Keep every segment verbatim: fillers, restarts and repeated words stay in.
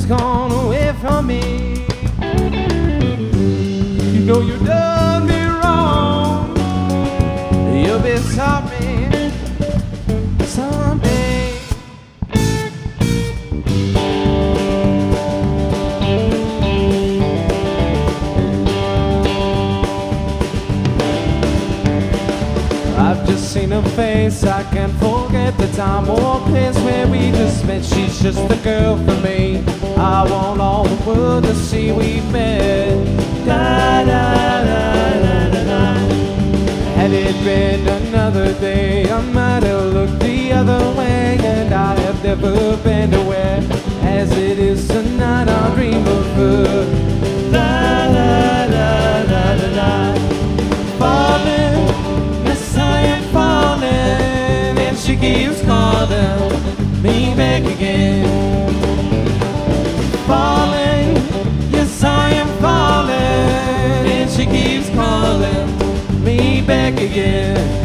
gone away from me. You know you done me wrong. You'll be sorry someday. I've just seen her face, I can't forget the time or place where we just met. She's just the girl for me. I want all the world to see we met. Da da da da da da. Had it been another day, I might have looked the other way, and I have never been aware. As it is tonight, I'll dream of her. Da da da da da da. Falling, yes I am falling, and she keeps calling me back again. Falling, yes I am falling, and she keeps calling me back again.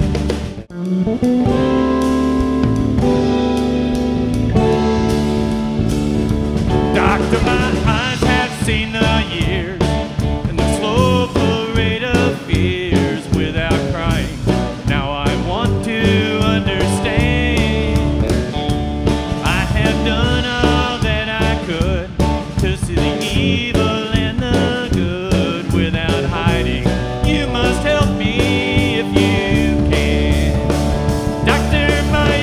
Doctor, my eyes have seen the years and the slow parade of fears without crying. Now I want to understand. I have done all that I could to see the evil and the good without hiding. You must help me if you can. Doctor, my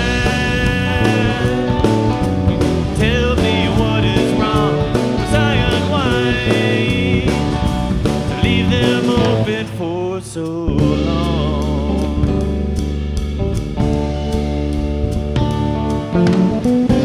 eyes, tell me what is wrong. Was I unwise to leave them open for so long?